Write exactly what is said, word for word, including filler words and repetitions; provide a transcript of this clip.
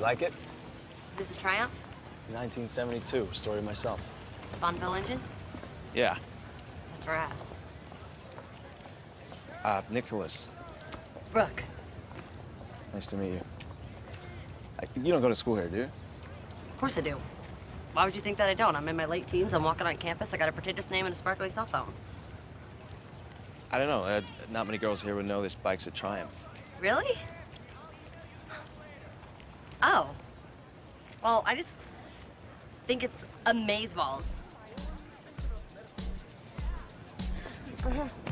like it? Is this a Triumph? nineteen seventy-two, story myself. Bonneville engine? Yeah. That's right. Uh, Nicholas. Brooke. Nice to meet you. I, you don't go to school here, do you? Of course I do. Why would you think that I don't? I'm in my late teens, I'm walking on campus, I got a pretentious name and a sparkly cell phone. I don't know. Uh, not many girls here would know this bike's a Triumph. Really? Oh. Well, I just think it's amazeballs. Uh-huh.